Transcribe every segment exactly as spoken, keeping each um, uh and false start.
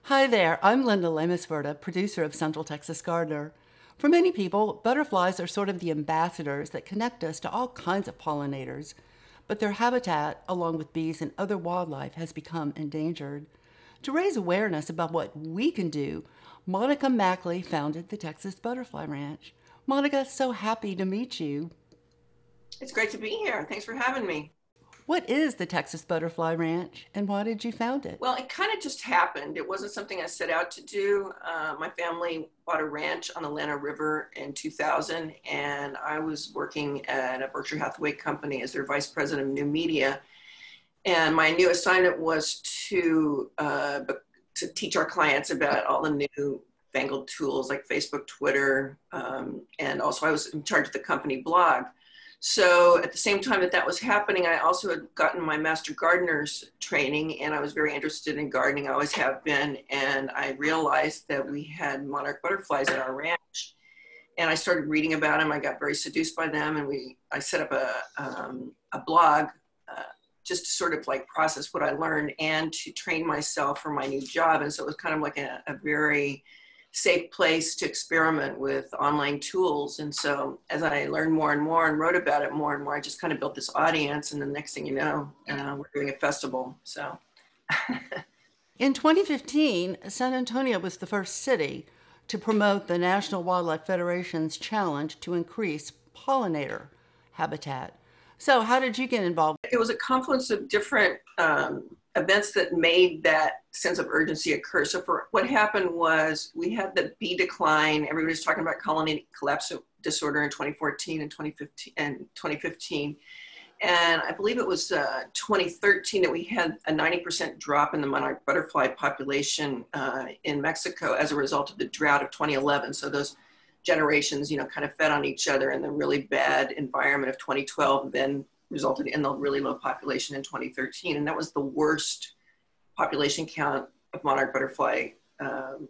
Hi there, I'm Linda Lemusverda, producer of Central Texas Gardener. For many people, butterflies are sort of the ambassadors that connect us to all kinds of pollinators, but their habitat, along with bees and other wildlife, has become endangered. To raise awareness about what we can do, Monica Mackley founded the Texas Butterfly Ranch. Monica, so happy to meet you. It's great to be here. Thanks for having me. What is the Texas Butterfly Ranch and why did you found it? Well, it kind of just happened. It wasn't something I set out to do. Uh, my family bought a ranch on the Atlanta River in two thousand, and I was working at a Berkshire Hathaway company as their vice president of new media. And my new assignment was to uh, to teach our clients about all the new fangled tools like Facebook, Twitter, um, and also I was in charge of the company blog. So at the same time that that was happening, I also had gotten my master gardener's training, and I was very interested in gardening. I always have been, and I realized that we had monarch butterflies at our ranch, and I started reading about them. I got very seduced by them, and we I set up a um, a blog uh, just to sort of like process what I learned and to train myself for my new job. And so it was kind of like a, a very safe place to experiment with online tools. And so as I learned more and more and wrote about it more and more, I just kind of built this audience. And the next thing you know, uh, we're doing a festival. So. In twenty fifteen, San Antonio was the first city to promote the National Wildlife Federation's challenge to increase pollinator habitat. So how did you get involved? It was a confluence of different um, events that made that sense of urgency occur. So for what happened was we had the bee decline. Everybody's talking about colony collapse disorder in twenty fourteen and twenty fifteen and twenty fifteen. And I believe it was uh, twenty thirteen that we had a ninety percent drop in the monarch butterfly population uh, in Mexico as a result of the drought of twenty eleven. So those generations, you know, kind of fed on each other, and the really bad environment of twenty twelve then resulted in the really low population in twenty thirteen. And that was the worst population count of monarch butterfly, um,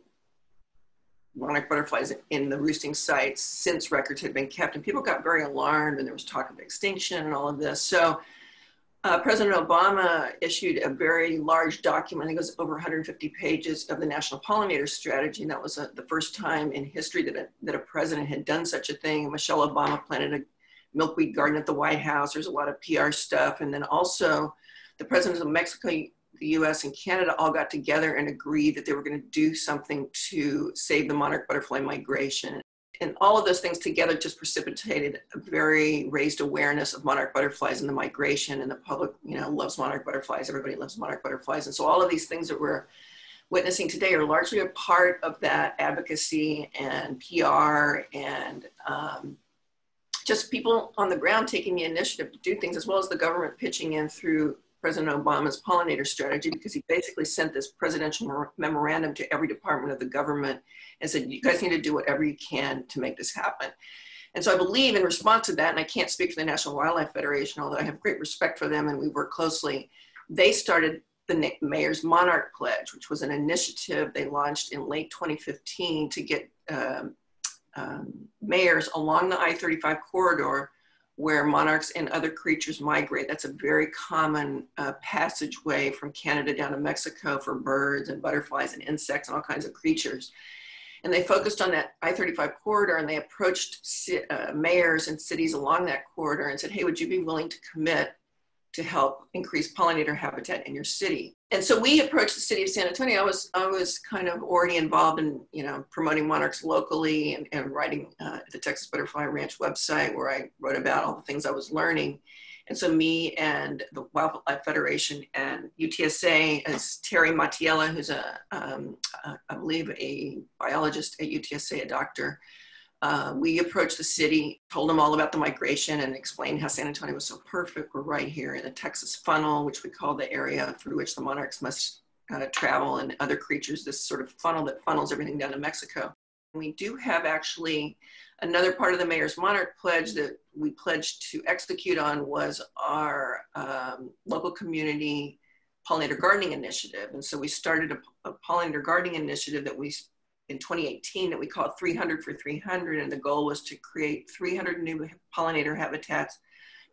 monarch butterflies in the roosting sites since records had been kept. And people got very alarmed, and there was talk of extinction and all of this. So uh, President Obama issued a very large document. I think it was over one hundred fifty pages of the National Pollinator Strategy. And that was a, the first time in history that a, that a president had done such a thing. Michelle Obama planted a milkweed garden at the White House. There's a lot of P R stuff. And then also the presidents of Mexico, the U S and Canada all got together and agreed that they were going to do something to save the monarch butterfly migration. And all of those things together just precipitated a very raised awareness of monarch butterflies and the migration, and the public, you know, loves monarch butterflies. Everybody loves monarch butterflies. And so all of these things that we're witnessing today are largely a part of that advocacy and P R and um, just people on the ground taking the initiative to do things, as well as the government pitching in through President Obama's pollinator strategy, because he basically sent this presidential memorandum to every department of the government and said, you guys need to do whatever you can to make this happen. And so I believe in response to that, and I can't speak for the National Wildlife Federation, although I have great respect for them and we work closely, they started the Mayor's Monarch Pledge, which was an initiative they launched in late twenty fifteen to get um, um, mayors along the I thirty-five corridor where monarchs and other creatures migrate. That's a very common uh, passageway from Canada down to Mexico for birds and butterflies and insects and all kinds of creatures. And they focused on that I thirty-five corridor, and they approached uh, mayors and cities along that corridor and said, hey, would you be willing to commit to help increase pollinator habitat in your city? And so we approached the city of San Antonio. I was, I was kind of already involved in, you know, promoting monarchs locally and, and writing uh, the Texas Butterfly Ranch website, where I wrote about all the things I was learning. And so me and the Wildlife Federation and U T S A, as Terry Mattiella, who's a, um, a, I believe a biologist at U T S A, a doctor, Uh, we approached the city, told them all about the migration, and explained how San Antonio was so perfect. We're right here in the Texas funnel, which we call the area through which the monarchs must uh, travel, and other creatures, this sort of funnel that funnels everything down to Mexico. We do have actually another part of the Mayor's Monarch Pledge that we pledged to execute on was our um, local community pollinator gardening initiative. And so we started a, a pollinator gardening initiative that we in twenty eighteen that we called three hundred for three hundred, and the goal was to create three hundred new pollinator habitats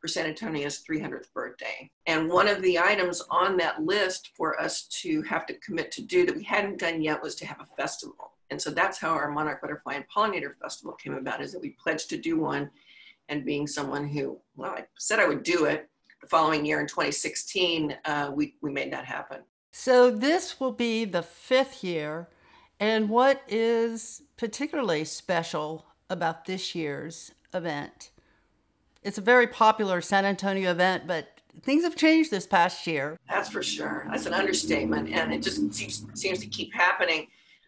for San Antonio's three hundredth birthday. And one of the items on that list for us to have to commit to do that we hadn't done yet was to have a festival. And so that's how our Monarch Butterfly and Pollinator Festival came about, is that we pledged to do one. And being someone who, well, I said I would do it, the following year in twenty sixteen, uh, we, we made that happen. So this will be the fifth year. And what is particularly special about this year's event? It's a very popular San Antonio event, but things have changed this past year. That's for sure. That's an understatement. And it just seems, seems to keep happening.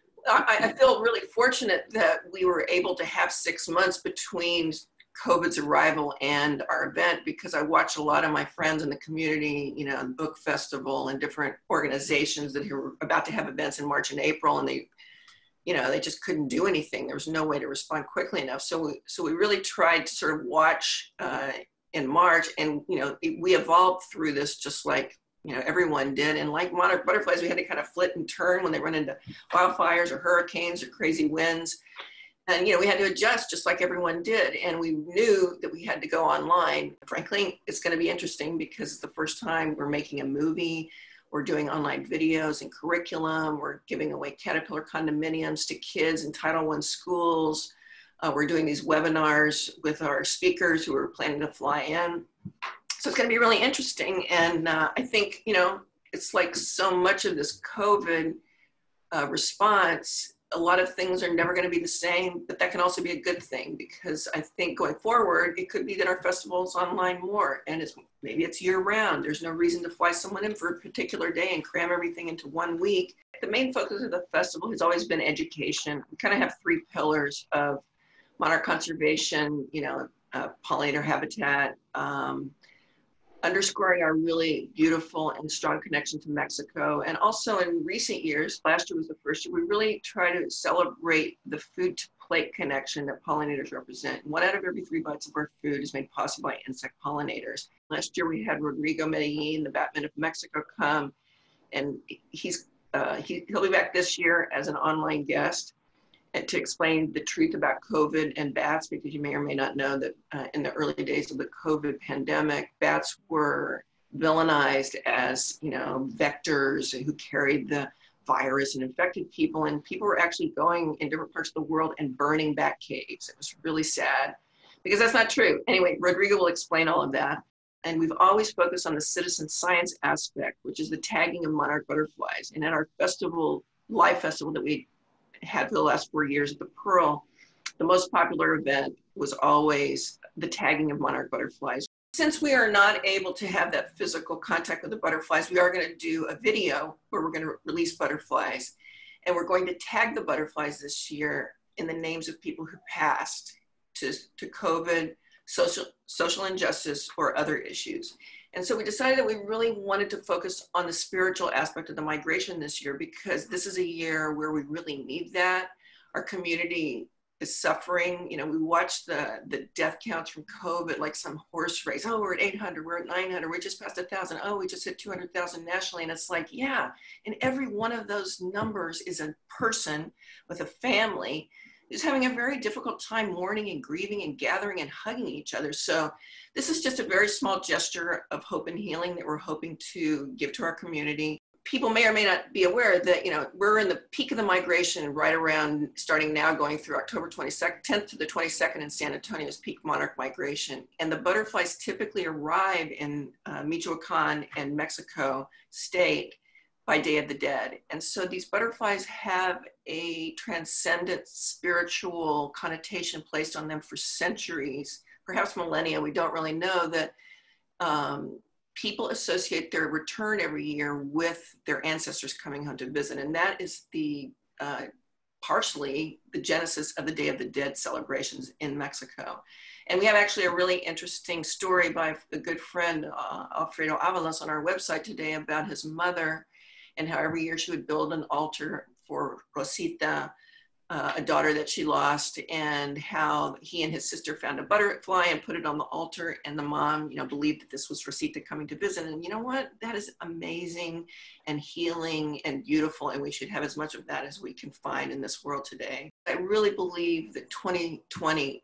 I, I feel really fortunate that we were able to have six months between COVID's arrival and our event, because I watch a lot of my friends in the community, you know, book festival and different organizations that were about to have events in March and April, and they, you know, they just couldn't do anything. There was no way to respond quickly enough. So we, so we really tried to sort of watch uh, in March, and, you know, we evolved through this just like, you know, everyone did. And like Monarch Butterflies, we had to kind of flit and turn when they run into wildfires or hurricanes or crazy winds. And, you know, we had to adjust just like everyone did. And we knew that we had to go online. Frankly, it's going to be interesting because it's the first time we're making a movie. We're doing online videos and curriculum. We're giving away Caterpillar condominiums to kids in Title one schools. Uh, we're doing these webinars with our speakers who are planning to fly in. So it's going to be really interesting. And uh, I think, you know, it's like so much of this COVID uh, response, a lot of things are never going to be the same, but that can also be a good thing, because I think going forward, it could be that our festival is online more, and it's, maybe it's year round. There's no reason to fly someone in for a particular day and cram everything into one week. The main focus of the festival has always been education. We kind of have three pillars of monarch conservation, you know, uh, pollinator habitat, um, underscoring our really beautiful and strong connection to Mexico. And also in recent years, last year was the first year, we really try to celebrate the food to plate connection that pollinators represent. One out of every three bites of our food is made possible by insect pollinators. Last year we had Rodrigo Medellin, the Batman of Mexico, come, and he's uh, he, he'll be back this year as an online guest and to explain the truth about COVID and bats, because you may or may not know that uh, in the early days of the COVID pandemic, bats were villainized as, you know, vectors who carried the virus and infected people. And people were actually going in different parts of the world and burning bat caves. It was really sad, because that's not true. Anyway, Rodrigo will explain all of that. And we've always focused on the citizen science aspect, which is the tagging of monarch butterflies. And at our festival, live festival that we had for the last four years at the Pearl, the most popular event was always the tagging of monarch butterflies. Since we are not able to have that physical contact with the butterflies, we are going to do a video where we're going to release butterflies, and we're going to tag the butterflies this year in the names of people who passed to, to COVID, social, social injustice, or other issues. And so we decided that we really wanted to focus on the spiritual aspect of the migration this year, because this is a year where we really need that. Our community is suffering. You know, we watch the, the death counts from COVID like some horse race. Oh, we're at eight hundred, we're at nine hundred, we just passed one thousand. Oh, we just hit two hundred thousand nationally. And it's like, yeah, and every one of those numbers is a person with a family who's having a very difficult time mourning and grieving and gathering and hugging each other. So this is just a very small gesture of hope and healing that we're hoping to give to our community. People may or may not be aware that, you know, we're in the peak of the migration right around, starting now, going through October twenty-second, tenth to the twenty-second in San Antonio's peak monarch migration. And the butterflies typically arrive in uh, Michoacan and Mexico state by Day of the Dead. And so these butterflies have a transcendent spiritual connotation placed on them for centuries, perhaps millennia. We don't really know that um, people associate their return every year with their ancestors coming home to visit. And that is the uh, partially the genesis of the Day of the Dead celebrations in Mexico. And we have actually a really interesting story by a good friend, uh, Alfredo Avalos, on our website today about his mother, and how every year she would build an altar for Rosita, uh, a daughter that she lost, and how he and his sister found a butterfly and put it on the altar, and the mom, you know, believed that this was Rosita coming to visit. And you know what? That is amazing and healing and beautiful, and we should have as much of that as we can find in this world today. I really believe that twenty twenty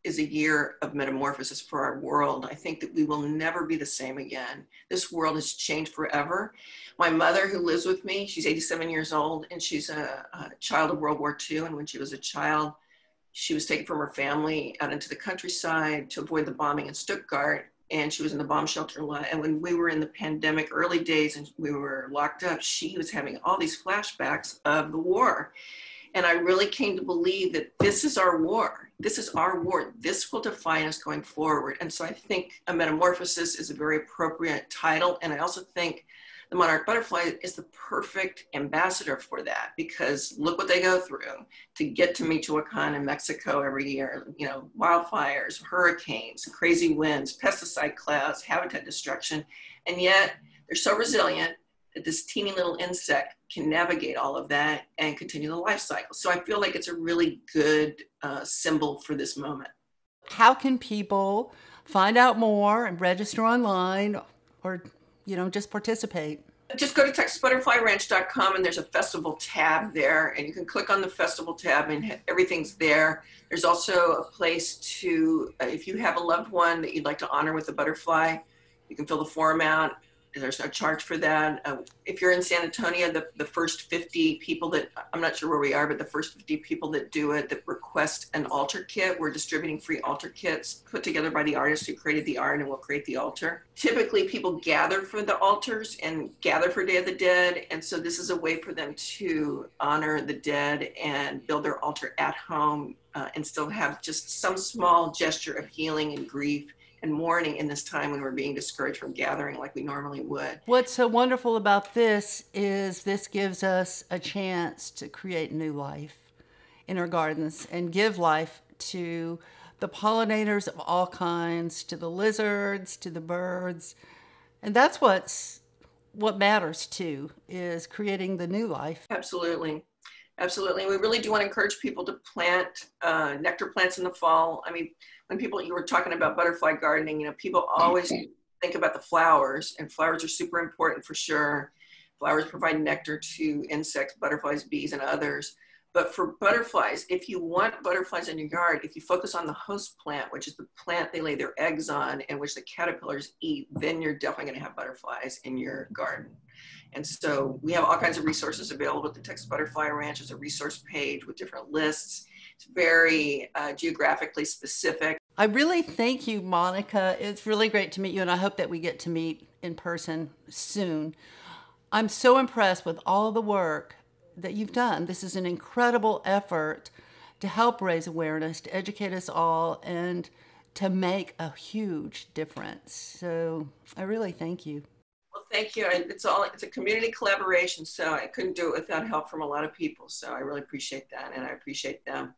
is a year of metamorphosis for our world. I think that we will never be the same again. This world has changed forever. My mother, who lives with me, she's eighty-seven years old, and she's a, a child of World War Two. And when she was a child, she was taken from her family out into the countryside to avoid the bombing in Stuttgart. And she was in the bomb shelter a lot. And when we were in the pandemic early days and we were locked up, she was having all these flashbacks of the war. And I really came to believe that this is our war. This is our war. This will define us going forward. And so I think a metamorphosis is a very appropriate title. And I also think the monarch butterfly is the perfect ambassador for that, because look what they go through to get to Michoacan in Mexico every year. You know, wildfires, hurricanes, crazy winds, pesticide clouds, habitat destruction. And yet they're so resilient that this teeny little insect can navigate all of that and continue the life cycle. So I feel like it's a really good uh, symbol for this moment. How can people find out more and register online, or, you know, just participate? Just go to texas butterfly ranch dot com and there's a festival tab there, and you can click on the festival tab and everything's there. There's also a place to, uh, if you have a loved one that you'd like to honor with a butterfly, you can fill the form out. There's no charge for that. Uh, if you're in San Antonio, the, the first fifty people that, I'm not sure where we are, but the first fifty people that do it, that request an altar kit, we're distributing free altar kits put together by the artist who created the art and will create the altar. Typically people gather for the altars and gather for Day of the Dead. And so this is a way for them to honor the dead and build their altar at home uh, and still have just some small gesture of healing and grief and mourning in this time when we're being discouraged from gathering like we normally would. What's so wonderful about this is this gives us a chance to create new life in our gardens and give life to the pollinators of all kinds, to the lizards, to the birds. And that's what's what matters too, is creating the new life. Absolutely. Absolutely. We really do want to encourage people to plant uh, nectar plants in the fall. I mean, when people, you were talking about butterfly gardening, you know, people always think about the flowers, and flowers are super important for sure. Flowers provide nectar to insects, butterflies, bees, and others. But for butterflies, if you want butterflies in your yard, if you focus on the host plant, which is the plant they lay their eggs on and which the caterpillars eat, then you're definitely going to have butterflies in your garden. And so we have all kinds of resources available at the Texas Butterfly Ranch. There's a resource page with different lists. It's very uh, geographically specific. I really thank you, Monica. It's really great to meet you, and I hope that we get to meet in person soon. I'm so impressed with all the work that you've done. This is an incredible effort to help raise awareness, to educate us all, and to make a huge difference. So I really thank you. Well, thank you. It's all, it's a community collaboration, so I couldn't do it without help from a lot of people. So I really appreciate that, and I appreciate them.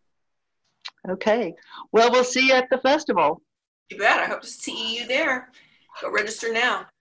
Okay. Well, we'll see you at the festival. You bet. I hope to see you there. Go register now.